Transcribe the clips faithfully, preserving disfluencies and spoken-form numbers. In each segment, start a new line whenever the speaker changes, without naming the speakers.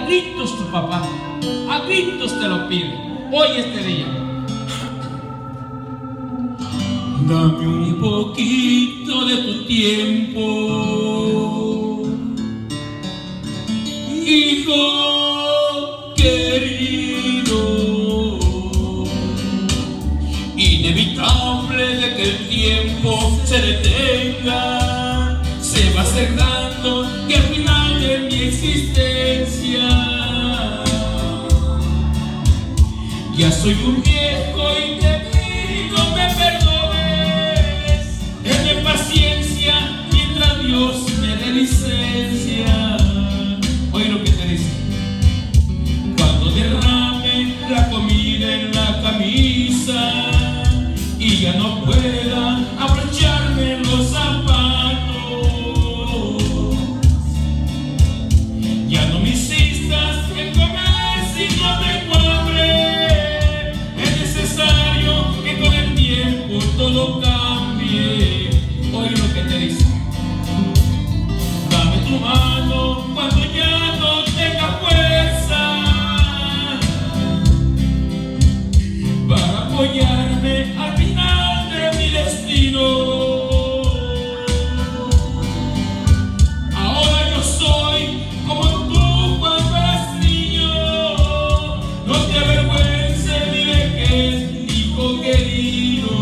gritos tu papá, a gritos te lo pide hoy este día. Dame un poquito de tu tiempo, hijo querido. Inevitable de que el tiempo se detenga, se va acercando que al final de mi existencia ya soy un viejo y te pido me perdones. Ten paciencia mientras Dios me dé licencia. Oye lo que te dice: cuando derrame la comida en la camisa y ya no pueda abrocharme los zapatos, ya no me insistas en comer si no tengo hambre. Es necesario que con el tiempo todo cambie. Oye lo que te dice: dame tu mano cuando ya no tenga fuerza para apoyarme al final de mi destino. Ahora yo soy como tú cuando eras niño. No te avergüences mi vejez, hijo querido,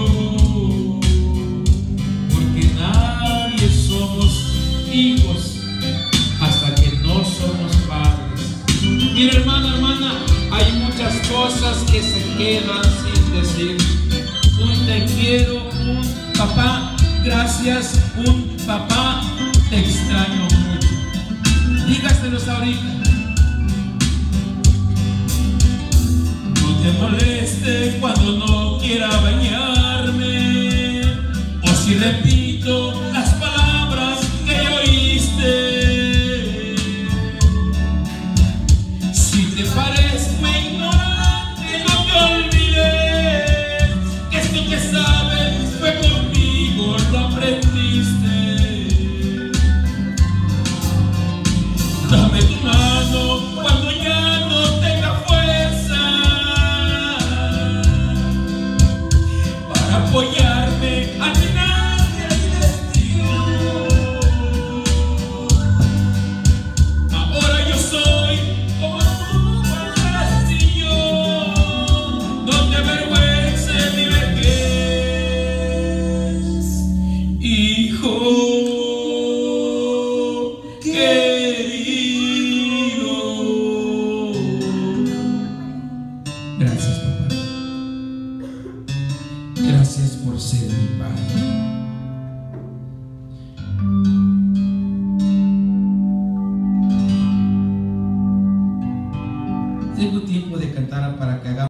porque nadie somos hijos hasta que no somos padres. Mira, hermana, hermana, hay muchas cosas que se quedan sin decir. Un te quiero, un papá, gracias, un papá, te extraño mucho. Dígaselos ahorita. No te moleste cuando no quiera bañarme, o si repito las palabras que ya oíste. Si te parezco ignorante, no te olvides que esto que sabes fue conmigo, lo aprendiste. Dame tu mano cuando ya no tenga fuerza para apoyarme al final del destino. Ahora yo soy como tú cuando eras niño. No te avergüences mi vejez, hijo querido. Gracias, papá. Gracias por ser mi padre. Tengo tiempo de cantar para que hagamos